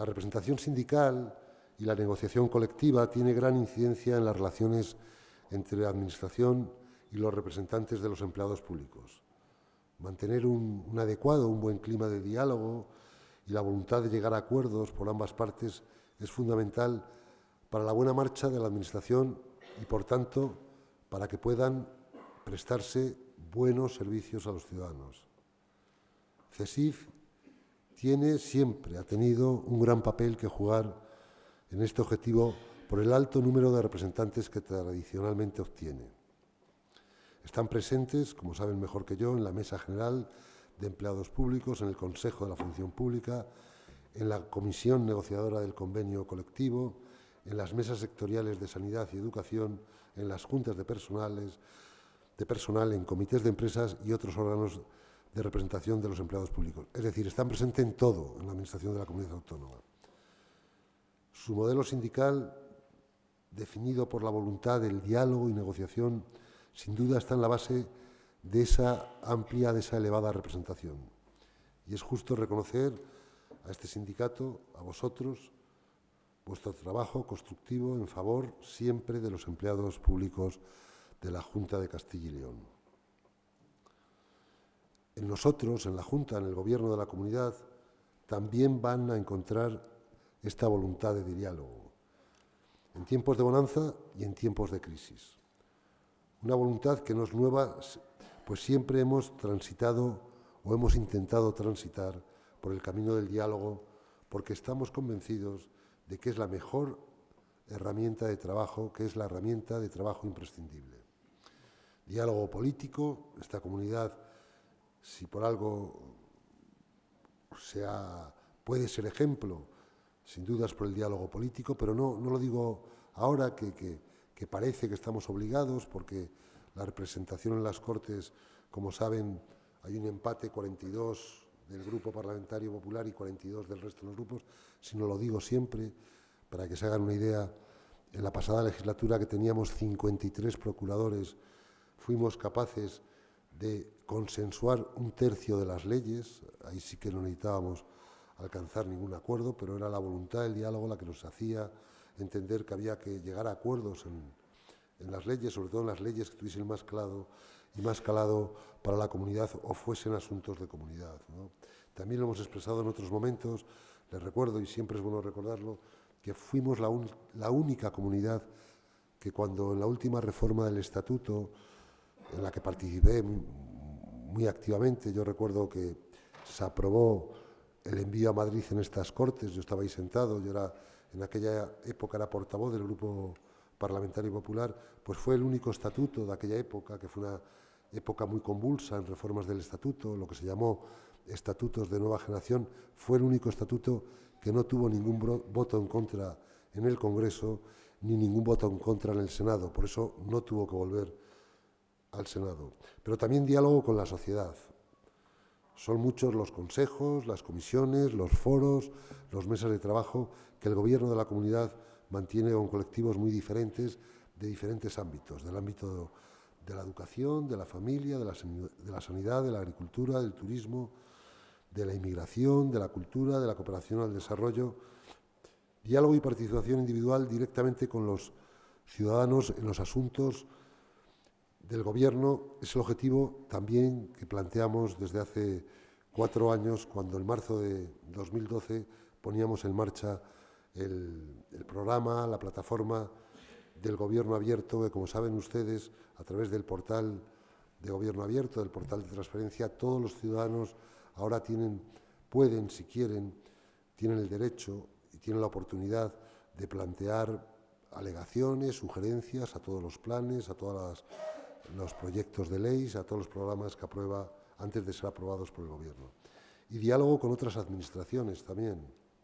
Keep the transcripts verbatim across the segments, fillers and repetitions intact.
La representación sindical y la negociación colectiva tiene gran incidencia en las relaciones entre la Administración y los representantes de los empleados públicos. Mantener un, un adecuado, un buen clima de diálogo y la voluntad de llegar a acuerdos por ambas partes es fundamental para la buena marcha de la Administración y, por tanto, para que puedan prestarse buenos servicios a los ciudadanos. CESIF tiene siempre, ha tenido un gran papel que jugar en este objetivo por el alto número de representantes que tradicionalmente obtiene. Están presentes, como saben mejor que yo, en la Mesa General de Empleados Públicos, en el Consejo de la Función Pública, en la Comisión Negociadora del Convenio Colectivo, en las mesas sectoriales de Sanidad y Educación, en las juntas de, personales, de personal, en comités de empresas y otros órganos de representación de los empleados públicos. Es decir, están presentes en todo en la Administración de la Comunidad Autónoma. Su modelo sindical, definido por la voluntad del diálogo y negociación, sin duda está en la base de esa amplia, de esa elevada representación. Y es justo reconocer a este sindicato, a vosotros, vuestro trabajo constructivo en favor siempre de los empleados públicos de la Junta de Castilla y León. En nosotros, en la Junta, en el Gobierno de la Comunidad, también van a encontrar esta voluntad de diálogo, en tiempos de bonanza y en tiempos de crisis. Una voluntad que no es nueva, pues siempre hemos transitado o hemos intentado transitar por el camino del diálogo, porque estamos convencidos de que es la mejor herramienta de trabajo, que es la herramienta de trabajo imprescindible. Diálogo político, esta comunidad, si por algo sea, puede ser ejemplo, sin dudas por el diálogo político, pero no, no lo digo ahora que, que, que parece que estamos obligados, porque la representación en las Cortes, como saben, hay un empate, cuarenta y dos del Grupo Parlamentario Popular y cuarenta y dos del resto de los grupos, sino lo digo siempre, para que se hagan una idea, en la pasada legislatura que teníamos cincuenta y tres procuradores, fuimos capaces de consensuar un tercio de las leyes, ahí sí que no necesitábamos alcanzar ningún acuerdo, pero era la voluntad del diálogo la que nos hacía entender que había que llegar a acuerdos en, en las leyes, sobre todo en las leyes que tuviesen más calado y más calado para la comunidad o fuesen asuntos de comunidad, ¿no? También lo hemos expresado en otros momentos, les recuerdo, y siempre es bueno recordarlo, que fuimos la, un, la única comunidad que cuando en la última reforma del Estatuto, en la que participé muy, muy activamente, yo recuerdo que se aprobó el envío a Madrid en estas Cortes, yo estaba ahí sentado, yo era, en aquella época era portavoz del Grupo Parlamentario Popular, pues fue el único estatuto de aquella época, que fue una época muy convulsa en reformas del estatuto, lo que se llamó estatutos de nueva generación, fue el único estatuto que no tuvo ningún voto en contra en el Congreso, ni ningún voto en contra en el Senado, por eso no tuvo que volver al Senado. Pero también diálogo con la sociedad. Son muchos los consejos, las comisiones, los foros, los mesas de trabajo que el Gobierno de la Comunidad mantiene con colectivos muy diferentes, de diferentes ámbitos, del ámbito de la educación, de la familia, de la, de la sanidad, de la agricultura, del turismo, de la inmigración, de la cultura, de la cooperación al desarrollo. Diálogo y participación individual directamente con los ciudadanos en los asuntos del Gobierno es el objetivo también que planteamos desde hace cuatro años, cuando en marzo de dos mil doce poníamos en marcha el, el programa, la plataforma del Gobierno Abierto, que como saben ustedes, a través del portal de Gobierno Abierto, del portal de transparencia, todos los ciudadanos ahora tienen, pueden, si quieren, tienen el derecho y tienen la oportunidad de plantear alegaciones, sugerencias a todos los planes, a todos las, los proyectos de leyes, a todos los programas que aprueba antes de ser aprobados por el Gobierno. Y diálogo con otras administraciones también.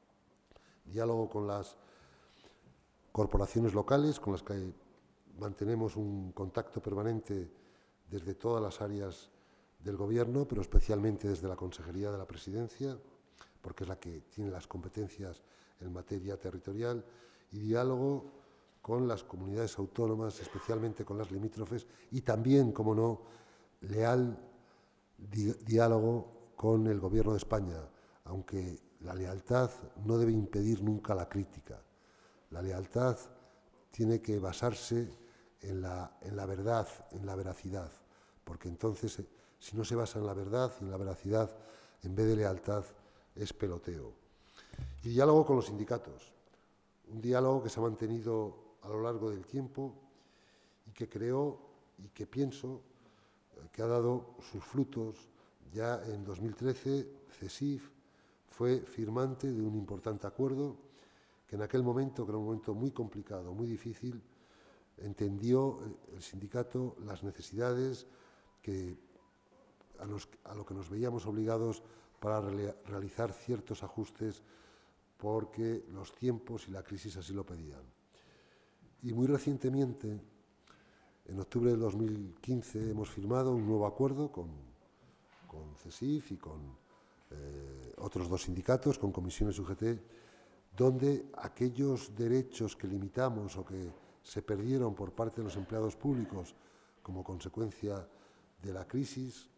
Diálogo con las corporaciones locales, con las que mantenemos un contacto permanente desde todas las áreas del Gobierno, pero especialmente desde la Consejería de la Presidencia, porque es la que tiene las competencias en materia territorial, y diálogo con las comunidades autónomas, especialmente con las limítrofes, y también, como no, leal di diálogo con el Gobierno de España, aunque la lealtad no debe impedir nunca la crítica. La lealtad tiene que basarse en la, en la verdad, en la veracidad, porque entonces, si no se basa en la verdad y en la veracidad, en vez de lealtad, es peloteo. Y diálogo con los sindicatos, un diálogo que se ha mantenido a lo largo del tiempo y que creo y que pienso que ha dado sus frutos. Ya en dos mil trece, CESIF fue firmante de un importante acuerdo que en aquel momento, que era un momento muy complicado, muy difícil, entendió el sindicato las necesidades que, a, los, a lo que nos veíamos obligados para re, realizar ciertos ajustes porque los tiempos y la crisis así lo pedían. Y muy recientemente, en octubre de dos mil quince, hemos firmado un nuevo acuerdo con, con CESIF y con eh, otros dos sindicatos, con Comisiones U G T, donde aquellos derechos que limitamos o que se perdieron por parte de los empleados públicos como consecuencia de la crisis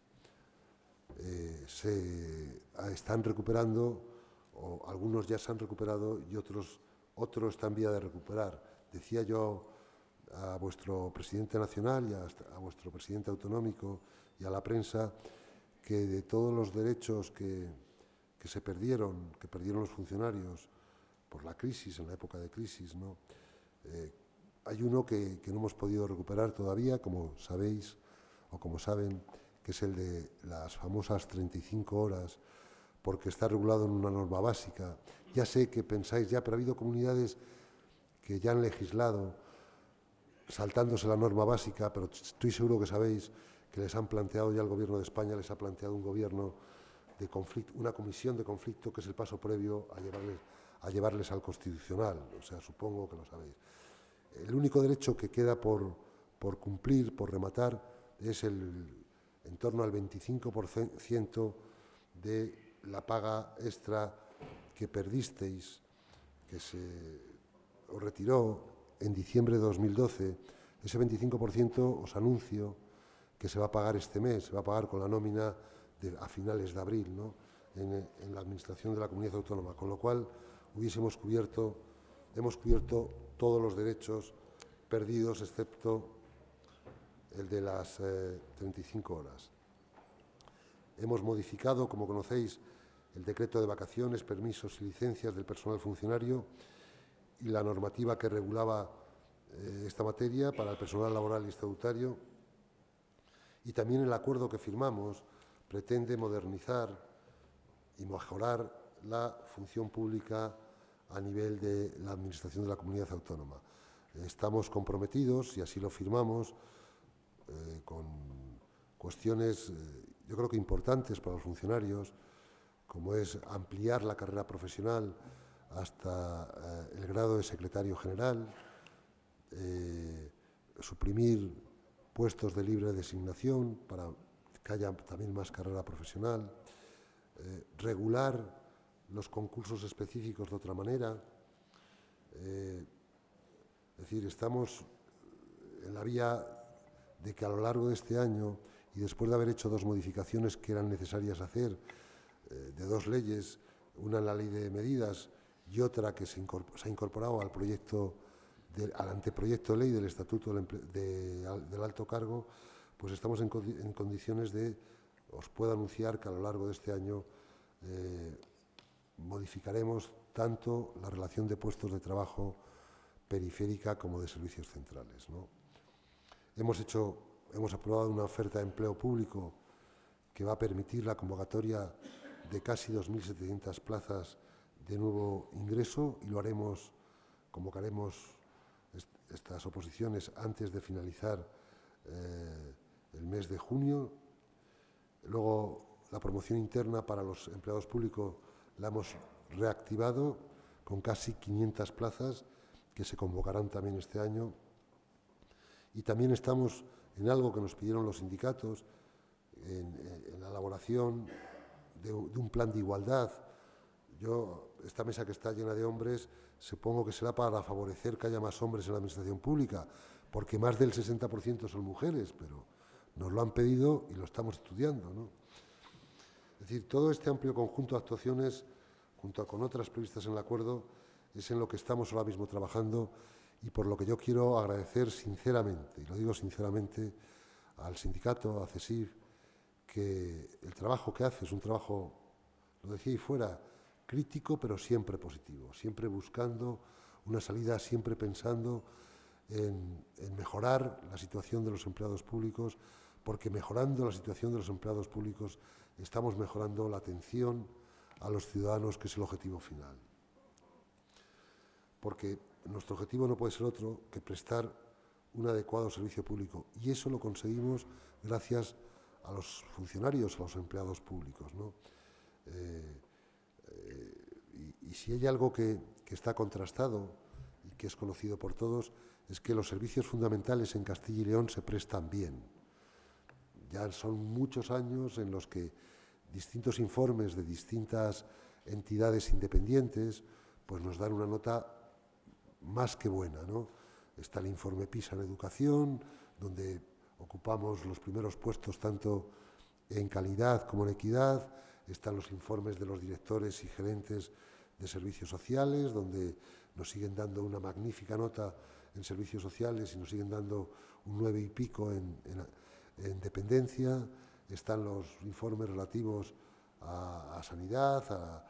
eh, se están recuperando, o algunos ya se han recuperado y otros, otros están en vía de recuperar. Decía yo a vuestro presidente nacional y a, a vuestro presidente autonómico y a la prensa que de todos los derechos que, que se perdieron, que perdieron los funcionarios por la crisis, en la época de crisis, ¿no? Eh, hay uno que, que no hemos podido recuperar todavía, como sabéis o como saben, que es el de las famosas treinta y cinco horas, porque está regulado en una norma básica. Ya sé que pensáis ya, pero ha habido comunidades que ya han legislado saltándose la norma básica, pero estoy seguro que sabéis que les han planteado ya el Gobierno de España, les ha planteado un gobierno de conflicto, una comisión de conflicto que es el paso previo a llevarles, a llevarles al Constitucional. O sea, supongo que lo sabéis. El único derecho que queda por, por cumplir, por rematar, es el en torno al veinticinco por ciento de la paga extra que perdisteis, que se os retiró en diciembre de dos mil doce. Ese veinticinco por ciento os anuncio que se va a pagar este mes, se va a pagar con la nómina de, a finales de abril, ¿no? en, en la Administración de la Comunidad Autónoma, con lo cual hubiésemos cubierto, hemos cubierto todos los derechos perdidos, excepto el de las eh, treinta y cinco horas. Hemos modificado, como conocéis, el decreto de vacaciones, permisos y licencias del personal funcionario y la normativa que regulaba eh, esta materia para el personal laboral y estatutario. Y también el acuerdo que firmamos pretende modernizar y mejorar la función pública a nivel de la Administración de la Comunidad Autónoma. Estamos comprometidos, y así lo firmamos, eh, con cuestiones, eh, yo creo que importantes para los funcionarios, como es ampliar la carrera profesional hasta eh, el grado de secretario general, eh, suprimir puestos de libre designación para que haya también más carrera profesional, eh, regular los concursos específicos de otra manera. Eh, es decir, estamos en la vía de que a lo largo de este año, y después de haber hecho dos modificaciones que eran necesarias hacer, eh, de dos leyes, una en la ley de medidas y otra que se, se ha incorporado al proyecto de, al anteproyecto de ley del Estatuto del, de, del Alto Cargo, pues estamos en, en condiciones de, os puedo anunciar que a lo largo de este año eh, modificaremos tanto la relación de puestos de trabajo periférica como de servicios centrales, ¿no? Hemos hecho, hemos aprobado una oferta de empleo público que va a permitir la convocatoria de casi dos mil setecientas plazas de nuevo ingreso, y lo haremos, convocaremos est estas oposiciones antes de finalizar eh, el mes de junio. Luego, la promoción interna para los empleados públicos la hemos reactivado con casi quinientas plazas que se convocarán también este año. Y también estamos en algo que nos pidieron los sindicatos, en, en la elaboración de, de un plan de igualdad. Yo, esta mesa que está llena de hombres, supongo que será para favorecer que haya más hombres en la administración pública, porque más del sesenta por ciento son mujeres, pero nos lo han pedido y lo estamos estudiando, ¿no? Es decir, todo este amplio conjunto de actuaciones junto con otras previstas en el acuerdo, es en lo que estamos ahora mismo trabajando y por lo que yo quiero agradecer sinceramente, y lo digo sinceramente, al sindicato, a CESIF, que el trabajo que hace es un trabajo, lo decía ahí fuera, crítico pero siempre positivo, siempre buscando una salida, siempre pensando en, en mejorar la situación de los empleados públicos, porque mejorando la situación de los empleados públicos estamos mejorando la atención a los ciudadanos, que es el objetivo final. Porque nuestro objetivo no puede ser otro que prestar un adecuado servicio público, y eso lo conseguimos gracias a los funcionarios, a los empleados públicos, ¿no? Eh, eh, y, y si hay algo que, que está contrastado y que es conocido por todos, es que los servicios fundamentales en Castilla y León se prestan bien. Ya son muchos años en los que distintos informes de distintas entidades independientes pues nos dan una nota más que buena, ¿no? Está el informe PISA en educación, donde ocupamos los primeros puestos tanto en calidad como en equidad. Están los informes de los directores y gerentes de servicios sociales, donde nos siguen dando una magnífica nota en servicios sociales y nos siguen dando un nueve y pico en, en, en dependencia. Están los informes relativos a, a sanidad, a,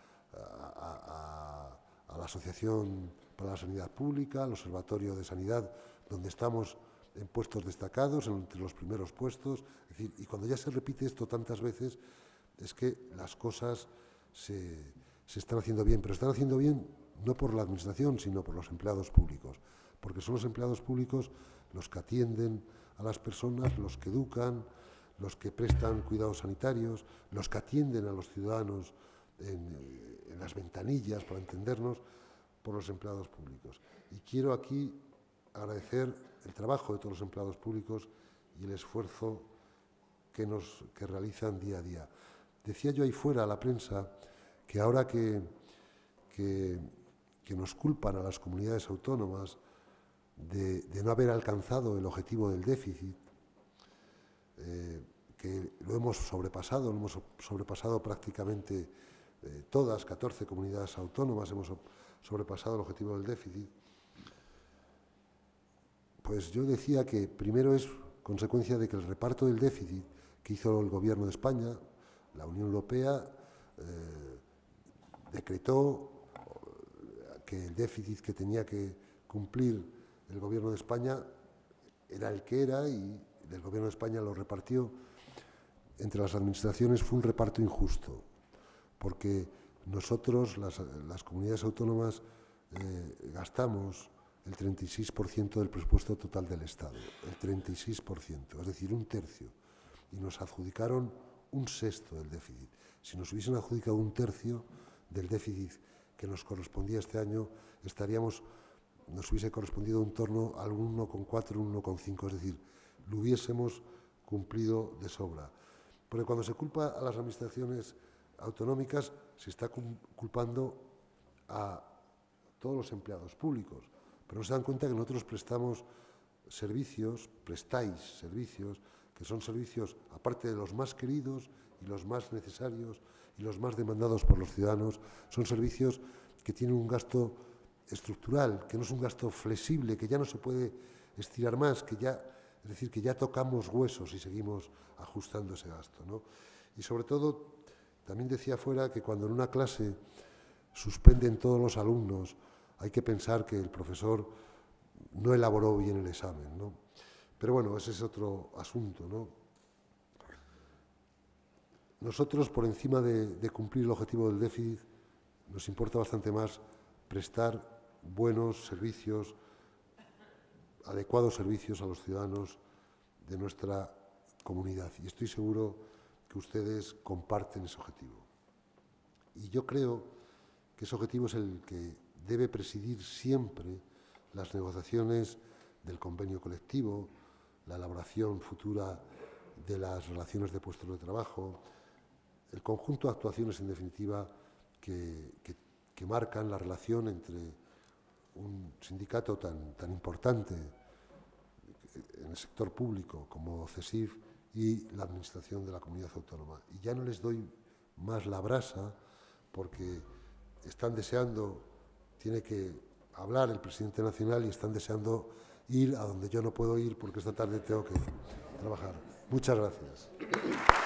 a, a, a la Asociación para la Sanidad Pública, al Observatorio de Sanidad, donde estamos en puestos destacados, entre los primeros puestos. Es decir, y cuando ya se repite esto tantas veces, es que las cosas se, se están haciendo bien, pero están haciendo bien no por la Administración, sino por los empleados públicos, porque son los empleados públicos los que atienden a las personas, los que educan, los que prestan cuidados sanitarios, los que atienden a los ciudadanos en, en las ventanillas, para entendernos, por los empleados públicos. Y quiero aquí agradecer el trabajo de todos los empleados públicos y el esfuerzo que, nos, que realizan día a día. Decía yo ahí fuera a la prensa que ahora que, que, que nos culpan a las comunidades autónomas de, de no haber alcanzado el objetivo del déficit, eh, que lo hemos sobrepasado, lo hemos sobrepasado prácticamente eh, todas, catorce comunidades autónomas hemos sobrepasado el objetivo del déficit. Pues yo decía que primero es consecuencia de que el reparto del déficit que hizo el Gobierno de España, la Unión Europea, eh, decretó que el déficit que tenía que cumplir el Gobierno de España era el que era, y el Gobierno de España lo repartió entre las administraciones. Fue un reparto injusto, porque nosotros, las, las comunidades autónomas, eh, gastamos el treinta y seis por ciento del presupuesto total del Estado, el treinta y seis por ciento, es decir, un tercio, y nos adjudicaron un sexto del déficit. Si nos hubiesen adjudicado un tercio del déficit que nos correspondía este año, estaríamos, nos hubiese correspondido en torno al uno coma cuatro, uno coma cinco, es decir, lo hubiésemos cumplido de sobra. Porque cuando se culpa a las administraciones autonómicas, se está culpando a todos los empleados públicos, pero no se dan cuenta que nosotros prestamos servicios, prestáis servicios, que son servicios, aparte de los más queridos y los más necesarios y los más demandados por los ciudadanos, son servicios que tienen un gasto estructural, que no es un gasto flexible, que ya no se puede estirar más, que ya, es decir, que ya tocamos huesos y seguimos ajustando ese gasto, ¿no? Y sobre todo, también decía fuera que cuando en una clase suspenden todos los alumnos, hay que pensar que el profesor no elaboró bien el examen, ¿no? Pero bueno, ese es otro asunto, ¿no? Nosotros, por encima de, de cumplir el objetivo del déficit, nos importa bastante más prestar buenos servicios, adecuados servicios a los ciudadanos de nuestra comunidad. Y estoy seguro que ustedes comparten ese objetivo. Y yo creo que ese objetivo es el que debe presidir siempre las negociaciones del convenio colectivo, la elaboración futura de las relaciones de puestos de trabajo, el conjunto de actuaciones, en definitiva, que, que, que marcan la relación entre un sindicato tan, tan importante en el sector público como CESIF y la Administración de la Comunidad Autónoma. Y ya no les doy más la brasa, porque están deseando, tiene que hablar el presidente nacional y están deseando ir a donde yo no puedo ir porque esta tarde tengo que trabajar. Muchas gracias.